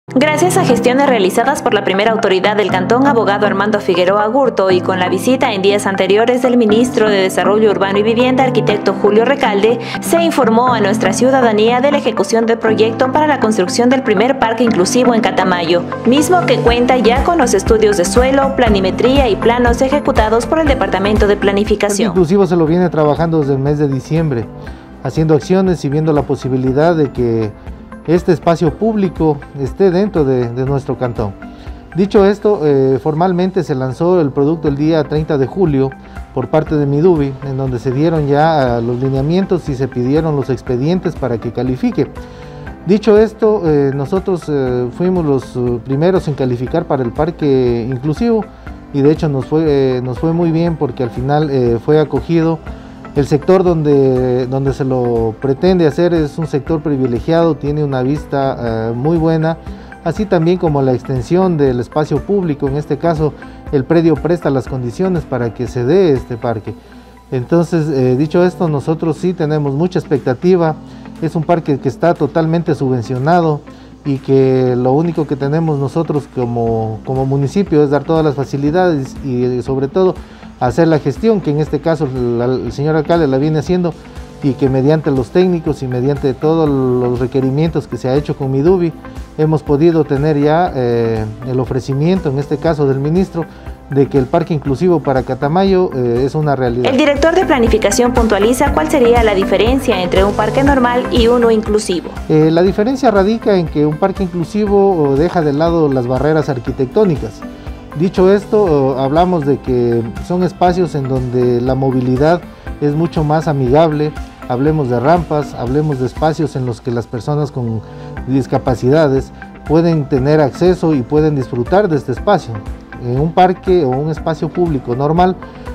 Gracias a gestiones realizadas por la primera autoridad del cantón, abogado Armando Figueroa Agurto, y con la visita en días anteriores del ministro de Desarrollo Urbano y Vivienda, arquitecto Julio Recalde, se informó a nuestra ciudadanía de la ejecución del proyecto para la construcción del primer parque inclusivo en Catamayo, mismo que cuenta ya con los estudios de suelo, planimetría y planos ejecutados por el Departamento de Planificación. El inclusivo se lo viene trabajando desde el mes de diciembre, haciendo acciones y viendo la posibilidad de que este espacio público esté dentro de nuestro cantón. Dicho esto, formalmente se lanzó el producto el día 30 de julio por parte de Midubi, en donde se dieron ya los lineamientos y se pidieron los expedientes para que califique. Dicho esto, nosotros fuimos los primeros en calificar para el parque inclusivo y de hecho nos fue muy bien porque al final fue acogido. El sector donde se lo pretende hacer es un sector privilegiado, tiene una vista muy buena, así también como la extensión del espacio público. En este caso, el predio presta las condiciones para que se dé este parque. Entonces, dicho esto, nosotros sí tenemos mucha expectativa. Es un parque que está totalmente subvencionado y que lo único que tenemos nosotros como municipio es dar todas las facilidades y sobre todo hacer la gestión, que en este caso el señor alcalde la viene haciendo, y que mediante los técnicos y mediante todos los requerimientos que se ha hecho con Midubi hemos podido tener ya el ofrecimiento, en este caso del ministro, de que el parque inclusivo para Catamayo es una realidad. El director de planificación puntualiza cuál sería la diferencia entre un parque normal y uno inclusivo. La diferencia radica en que un parque inclusivo deja de lado las barreras arquitectónicas. Dicho esto, hablamos de que son espacios en donde la movilidad es mucho más amigable. Hablemos de rampas, hablemos de espacios en los que las personas con discapacidades pueden tener acceso y pueden disfrutar de este espacio. En un parque o un espacio público normal,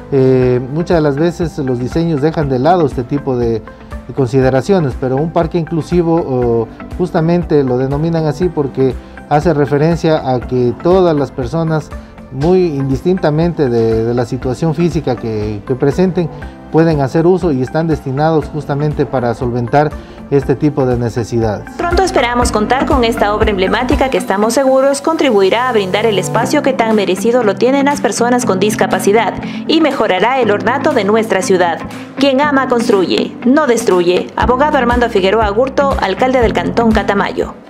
muchas de las veces los diseños dejan de lado este tipo de consideraciones, pero un parque inclusivo justamente lo denominan así porque hace referencia a que todas las personas, muy indistintamente de la situación física que presenten, pueden hacer uso y están destinados justamente para solventar este tipo de necesidades. Pronto esperamos contar con esta obra emblemática que estamos seguros contribuirá a brindar el espacio que tan merecido lo tienen las personas con discapacidad y mejorará el ornato de nuestra ciudad. Quien ama construye, no destruye. Abogado Armando Figueroa Agurto, alcalde del Cantón Catamayo.